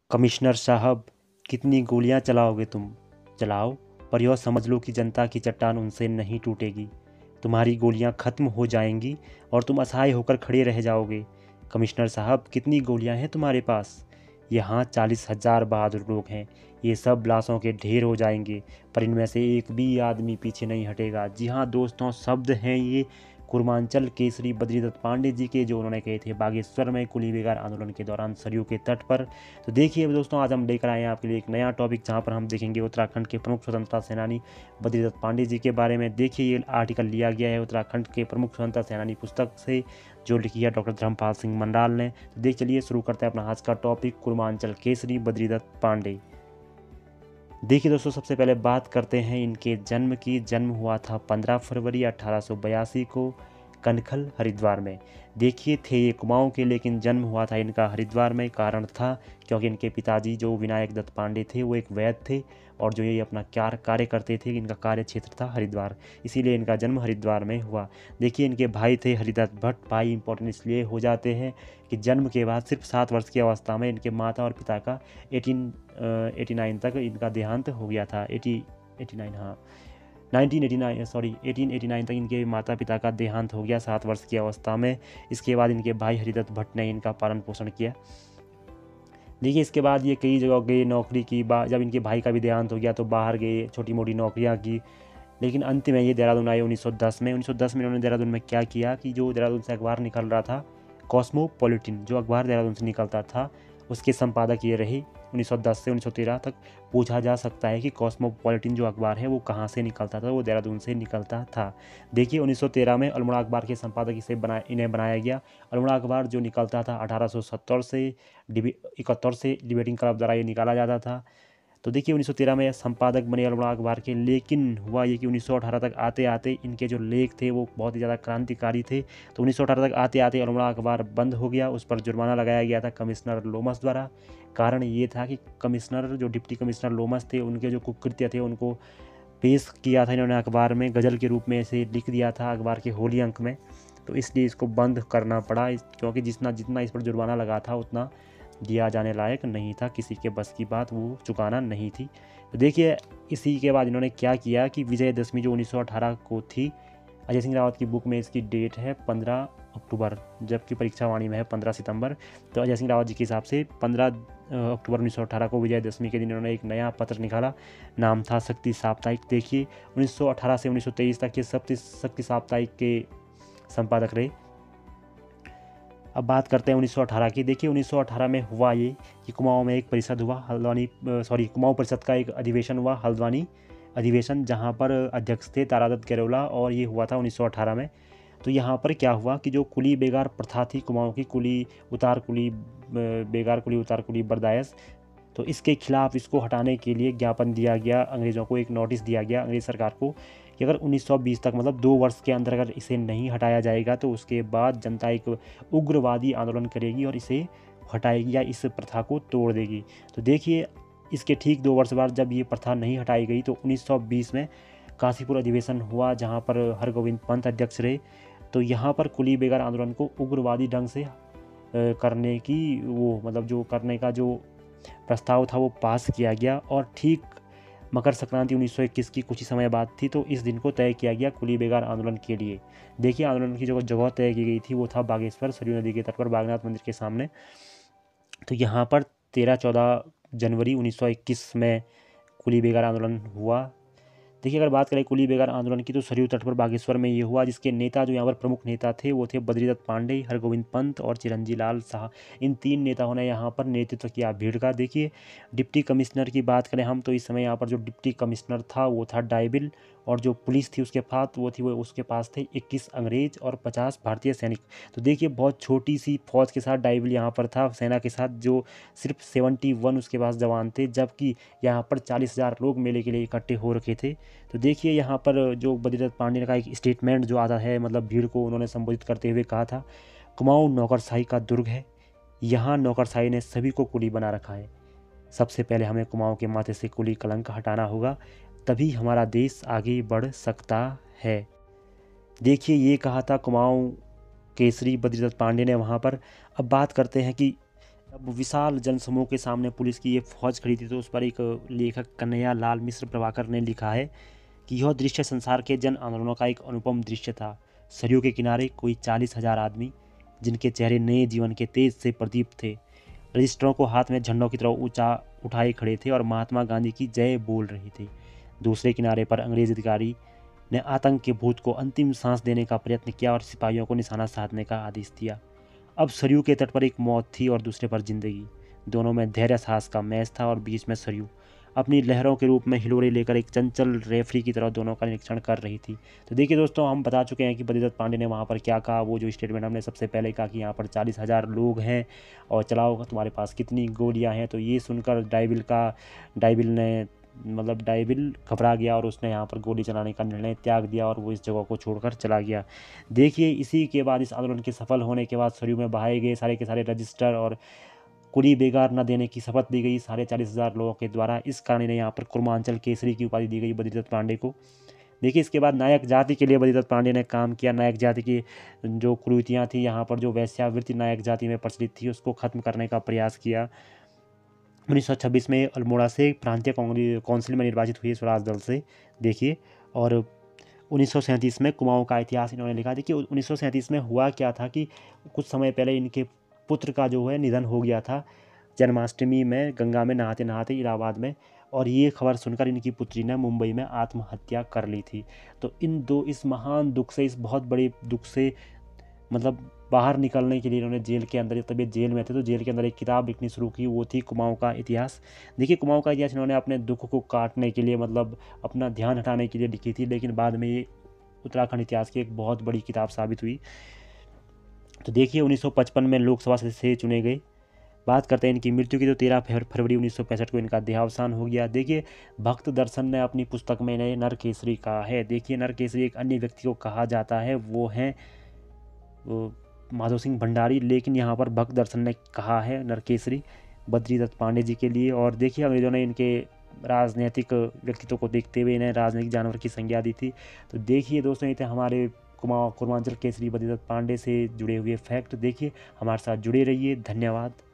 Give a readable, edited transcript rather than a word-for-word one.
Commissioner साहब, कितनी गोलियां चलाओगे तुम? चलाओ, पर यह समझ लो कि जनता की चट्टान उनसे नहीं टूटेगी। तुम्हारी गोलियां खत्म हो जाएंगी और तुम असहाय होकर खड़े रह जाओगे। कमिश्नर साहब, कितनी गोलियां हैं तुम्हारे पास? यहाँ 40,000 बहादुर लोग हैं। ये सब लाशों के ढेर हो जाएंगे, पर इनमें से एक भी आदमी पीछे नहीं हटेगा। जी हाँ दोस्तों, शब्द हैं ये कुर्मांचल केसरी बद्रीदत्त पांडे जी के, जो उन्होंने कहे थे बागेश्वर में कुली बेगार आंदोलन के दौरान सरयू के तट पर। तो देखिए दोस्तों, आज हम लेकर आए हैं आपके लिए एक नया टॉपिक, जहां पर हम देखेंगे उत्तराखंड के प्रमुख स्वतंत्रता सेनानी बद्रीदत्त पांडे जी के बारे में। देखिए, ये आर्टिकल लिया गया है उत्तराखंड के प्रमुख स्वतंत्रता सेनानी पुस्तक से, जो लिखी है डॉक्टर धर्मपाल सिंह मंडाल ने। तो देख चलिए, शुरू करते हैं अपना आज का टॉपिक, कुर्मांचल केसरी बद्रीदत्त पांडे। देखिए दोस्तों, सबसे पहले बात करते हैं इनके जन्म की। जन्म हुआ था 15 फरवरी 1882 को कनखल, हरिद्वार में। देखिए, थे ये कुमाऊं के, लेकिन जन्म हुआ था इनका हरिद्वार में। कारण था क्योंकि इनके पिताजी जो विनायक दत्त पांडे थे, वो एक वैद्य थे, और जो ये अपना कार्य करते थे, इनका कार्य क्षेत्र था हरिद्वार, इसीलिए इनका जन्म हरिद्वार में हुआ। देखिए, इनके भाई थे हरिदत्त भट्ट। भाई इंपॉर्टेंट इसलिए हो जाते हैं कि जन्म के बाद सिर्फ 7 वर्ष की अवस्था में इनके माता और पिता का 1889 तक इनका देहांत हो गया था। 1889 हाँ 1889 तक इनके माता पिता का देहांत हो गया 7 वर्ष की अवस्था में। इसके बाद इनके भाई हरिदत्त भट्ट ने इनका पालन पोषण किया। देखिए, इसके बाद ये कई जगह गए नौकरी की। जब इनके भाई का भी देहांत हो गया तो बाहर गए, छोटी मोटी नौकरियां की, लेकिन अंत में ये देहरादून आए 1910 में। 1910 में इन्होंने देहरादून में क्या किया कि जो देहरादून से अखबार निकल रहा था, कॉस्मोपॉलिटन, जो अखबार देहरादून से निकलता था, उसके संपादक ये रहे 1910 से 1913 तक। पूछा जा सकता है कि कॉस्मोपॉलिटन जो अखबार है वो कहाँ से निकलता था? वो देहरादून से निकलता था। देखिए, 1913 में अल्मोड़ा अखबार के संपादक इन्हें बनाया गया। अल्मोड़ा अखबार जो निकलता था 1870 से 71 से डिबेटिंग क्लब द्वारा ये निकाला जाता था। तो देखिए, 1913 में संपादक बने अल्मोड़ा अखबार के, लेकिन हुआ ये कि 1918 तक आते आते इनके जो लेख थे वो बहुत ही ज़्यादा क्रांतिकारी थे। तो 1918 तक आते आते अल्मोड़ा अखबार बंद हो गया। उस पर जुर्माना लगाया गया था कमिश्नर लोमस द्वारा। कारण ये था कि कमिश्नर, जो डिप्टी कमिश्नर लोमस थे, उनके जो कुकृत्य थे उनको पेश किया था इन्होंने अखबार में, गज़ल के रूप में इसे लिख दिया था अखबार के होली अंक में। तो इसलिए इसको बंद करना पड़ा, क्योंकि जितना इस पर जुर्माना लगा था उतना दिया जाने लायक नहीं था, किसी के बस की बात वो चुकाना नहीं थी। तो देखिए, इसी के बाद इन्होंने क्या किया कि विजयदशमी जो 1918 को थी, अजय सिंह रावत की बुक में इसकी डेट है 15 अक्टूबर, जबकि परीक्षा वाणी में है 15 सितंबर। तो अजय सिंह रावत जी के हिसाब से 15 अक्टूबर 1918 को विजयदशमी के दिन इन्होंने एक नया पत्र निकाला, नाम था शक्ति साप्ताहिक। देखिए, 1918 से 1923 तक ये शक्ति साप्ताहिक के संपादक रहे। अब बात करते हैं 1918 की। देखिए, 1918 में हुआ ये कि कुमाऊं में एक परिषद हुआ, कुमाऊं परिषद का एक अधिवेशन हुआ, हल्द्वानी अधिवेशन, जहां पर अध्यक्ष थे तारादत्त गैरोला, और ये हुआ था 1918 में। तो यहाँ पर क्या हुआ कि जो कुली बेगार प्रथा थी कुमाऊं की, बेगार कुली उतार कुली बर्दायश, तो इसके खिलाफ, इसको हटाने के लिए ज्ञापन दिया गया अंग्रेज़ों को, एक नोटिस दिया गया अंग्रेज़ सरकार को कि अगर 1920 तक, मतलब 2 वर्ष के अंदर अगर इसे नहीं हटाया जाएगा तो उसके बाद जनता एक उग्रवादी आंदोलन करेगी और इसे हटाएगी या इस प्रथा को तोड़ देगी। तो देखिए, इसके ठीक 2 वर्ष बाद जब ये प्रथा नहीं हटाई गई तो 1920 में काशीपुर अधिवेशन हुआ, जहाँ पर हरगोविंद पंत अध्यक्ष रहे। तो यहाँ पर कुली बेगार आंदोलन को उग्रवादी ढंग से करने की जो करने का जो प्रस्ताव था वो पास किया गया, और ठीक मकर संक्रांति 1921 की कुछ ही समय बाद थी, तो इस दिन को तय किया गया कुली बेगार आंदोलन के लिए। देखिए, आंदोलन की जो जगह तय की गई थी वो था बागेश्वर, सरयू नदी के तट पर, बागनाथ मंदिर के सामने। तो यहाँ पर 13-14 जनवरी 1921 में कुली बेगार आंदोलन हुआ। देखिए, अगर बात करें कुली बेगार आंदोलन की, तो सरयू तट पर बागेश्वर में ये हुआ, जिसके नेता, जो यहाँ पर प्रमुख नेता थे, वो थे बद्रीदत्त पांडे, हरगोविंद पंत और चिरंजी लाल शाह। इन 3 नेताओं ने यहाँ पर नेतृत्व किया भीड़ का। देखिए, डिप्टी कमिश्नर की बात करें हम, तो इस समय यहाँ पर जो डिप्टी कमिश्नर था वो था डायबिल, और जो पुलिस थी उसके पास थे 21 अंग्रेज और 50 भारतीय सैनिक। तो देखिए, बहुत छोटी सी फौज के साथ डायबिल यहाँ पर था, सेना के साथ, जो सिर्फ 71 उसके पास जवान थे, जबकि यहाँ पर 40,000 लोग मेले के लिए इकट्ठे हो रखे थे। तो देखिए, यहाँ पर जो बद्रीदत्त पांडे का एक स्टेटमेंट जो आता है, मतलब भीड़ को उन्होंने संबोधित करते हुए कहा था, कुमाऊं नौकरशाही का दुर्ग है, यहाँ नौकरशाही ने सभी को कुली बना रखा है। सबसे पहले हमें कुमाऊं के माथे से कुली कलंक हटाना होगा, तभी हमारा देश आगे बढ़ सकता है। देखिए, ये कहा था कुमाऊं केसरी बद्रीदत्त पांडे ने वहाँ पर। अब बात करते हैं कि अब विशाल जनसमूह के सामने पुलिस की ये फौज खड़ी थी, तो उस पर एक लेखक कन्हैया लाल मिश्र प्रभाकर ने लिखा है कि यह दृश्य संसार के जन आंदोलनों का एक अनुपम दृश्य था। सरयू के किनारे कोई 40,000 आदमी, जिनके चेहरे नए जीवन के तेज से प्रदीप्त थे, रजिस्टरों को हाथ में झंडों की तरह ऊंचा उठाए खड़े थे और महात्मा गांधी की जय बोल रहे थे। दूसरे किनारे पर अंग्रेज अधिकारी ने आतंक के भूत को अंतिम सांस देने का प्रयत्न किया और सिपाहियों को निशाना साधने का आदेश दिया। अब सरयू के तट पर एक मौत थी और दूसरे पर जिंदगी। दोनों में धैर्य साहस का मैच था और बीच में सरयू अपनी लहरों के रूप में हिलोरे लेकर एक चंचल रेफरी की तरह दोनों का निरीक्षण कर रही थी। तो देखिए दोस्तों, हम बता चुके हैं कि बद्रीदत्त पांडे ने वहाँ पर क्या कहा। वो जो स्टेटमेंट हमने सबसे पहले कहा कि यहाँ पर 40,000 लोग हैं और चलाओ तुम्हारे पास कितनी गोलियाँ हैं, तो ये सुनकर डाइविल घबरा गया और उसने यहाँ पर गोली चलाने का निर्णय त्याग दिया और वो इस जगह को छोड़कर चला गया। देखिए, इसी के बाद, इस आंदोलन के सफल होने के बाद सरयू में बहाए गए सारे के सारे रजिस्टर और कुली बेगार न देने की शपथ दी गई साढ़े 40,000 लोगों के द्वारा। इस कारण इन्हें यहाँ पर कुर्मांचल केसरी की उपाधि दी गई बद्रीदत्त पांडे को। देखिए, इसके बाद नायक जाति के लिए बद्रीदत्त पांडे ने काम किया। नायक जाति की जो कुरीतियाँ थी यहाँ पर, जो वैश्यावृत्ति नायक जाति में प्रचलित थी, उसको खत्म करने का प्रयास किया। 1926 में अल्मोड़ा से प्रांतीय काउंसिल में निर्वाचित हुए स्वराज दल से। देखिए, और 1937 में कुमाऊं का इतिहास इन्होंने लिखा। देखिए, 1937 में हुआ क्या था कि कुछ समय पहले इनके पुत्र का जो है निधन हो गया था जन्माष्टमी में गंगा में नहाते नहाते इलाहाबाद में, और ये खबर सुनकर इनकी पुत्री ने मुंबई में आत्महत्या कर ली थी। तो इस महान दुख से, इस बहुत बड़े दुख से बाहर निकलने के लिए इन्होंने जेल के अंदर, तब ये जेल में थे तो जेल के अंदर एक किताब लिखनी शुरू की, वो थी कुमाऊं का इतिहास। देखिए, कुमाऊं का इतिहास इन्होंने अपने दुख को काटने के लिए, अपना ध्यान हटाने के लिए लिखी थी, लेकिन बाद में ये उत्तराखंड इतिहास की एक बहुत बड़ी किताब साबित हुई। तो देखिए, 1955 में लोकसभा से चुने गए। बात करते हैं इनकी मृत्यु की, तो 13 फरवरी 1965 को इनका देहावसान हो गया। देखिए, भक्त दर्शन ने अपनी पुस्तक में इन्हें नरकेसरी कहा है। देखिए, नरकेसरी एक अन्य व्यक्ति को कहा जाता है, वो हैं माधव सिंह भंडारी, लेकिन यहाँ पर भक्त दर्शन ने कहा है नरकेसरी बद्रीदत्त पांडे जी के लिए। और देखिए, अंग्रेजों ने इनके राजनीतिक व्यक्तित्व को देखते हुए इन्हें राजनीतिक जानवर की संज्ञा दी थी। तो देखिए दोस्तों, ये थे हमारे कुर्मांचल केसरी बद्रीदत्त पांडे से जुड़े हुए फैक्ट। देखिए, हमारे साथ जुड़े रहिए। धन्यवाद।